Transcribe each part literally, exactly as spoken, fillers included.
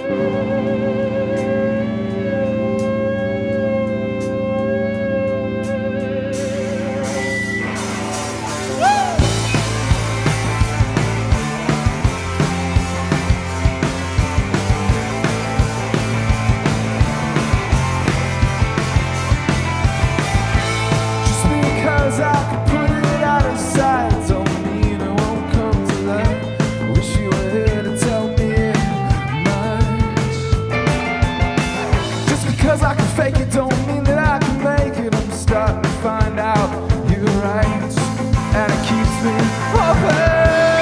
Fake it don't mean that I can make it. I'm starting to find out you're right, and it keeps me open.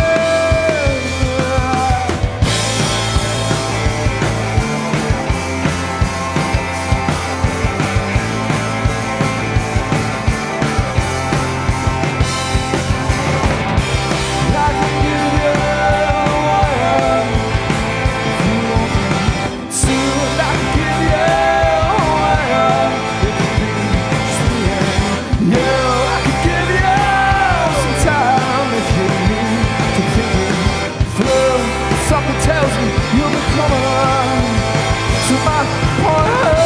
I can give you what you want me to, and I can give you. Something tells me you'll be coming around to my point of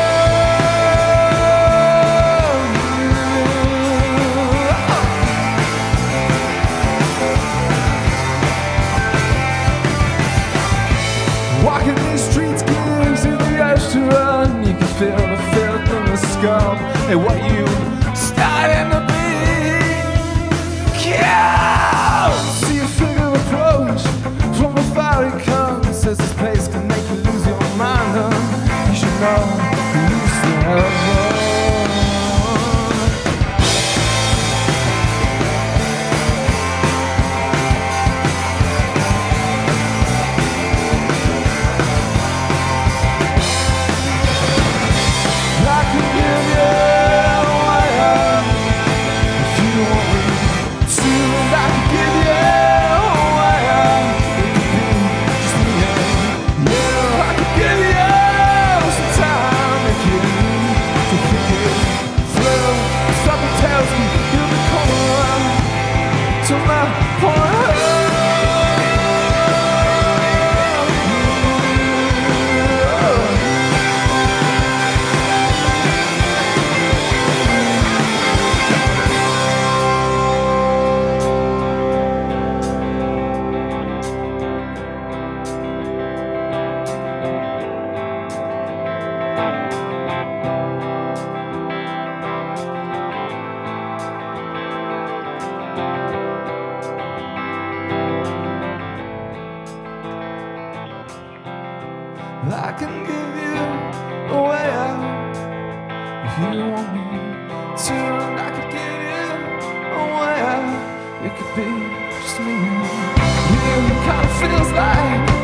walking these streets gives you the urge to run. You can feel the filth in the scum and what you starting to be. Yeah! See a figure approach from afar. He comes, says this place can make you lose your mind, huh? You should know you used to have one. I can give you what I have if you want me to, and I can give you what I have. Tells me you'll be coming around to my point. I can give you a way out if you want me to, and I could give you a way out. It could be just me and you. It kinda feels like